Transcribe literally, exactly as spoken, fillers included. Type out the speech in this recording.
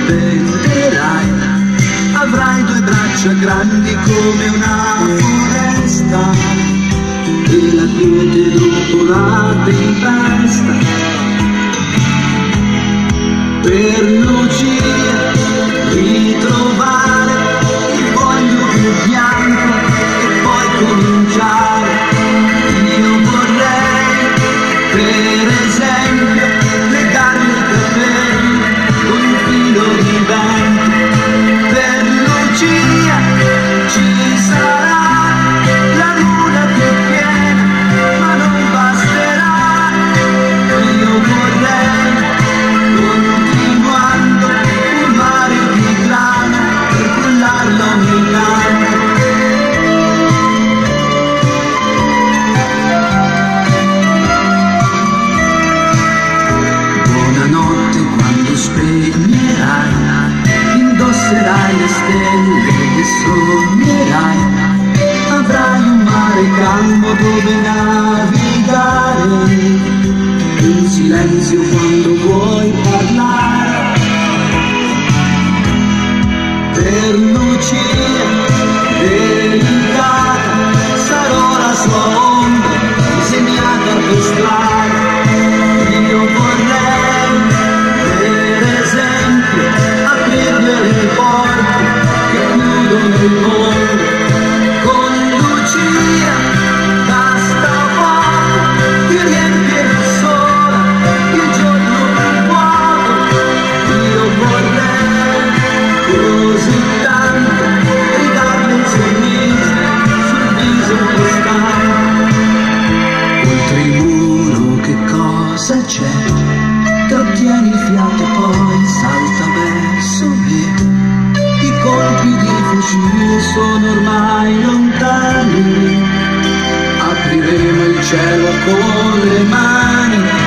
vedrai, avrai due braccia grandi come una foresta e la quiete dopo la tempesta. Per Lucia ritrovare il foglio più bianco e poi cominciare. Io vorrei, per esempio, legarmi i capelli con un filo di vento. Per Lucia ci sarà la luna più piena, ma non basterà. Io vorrei, continuando, un mare di grana per cullarlo ogni anno. Buonanotte quando spegnerai, indosserai le stelle e sognerai. Avrai un mare calmo dove navigare, in silenzio quando vuoi parlare. Per Lucia delicata sarò la sua ombra disegnata per strada. Io vorrei, per esempio, aprirle le porte che chiudono il mondo. Con Lucia basta poco, ti riempie sola il giorno più vuoto. Io vorrei così tanto ridarle un sorriso sul viso costante. Oltre il muro che cosa c'è? Trattieni il fiato e poi salta verso me. I colpi di fucile sono ormai lontani, apriremo il cielo con le mani.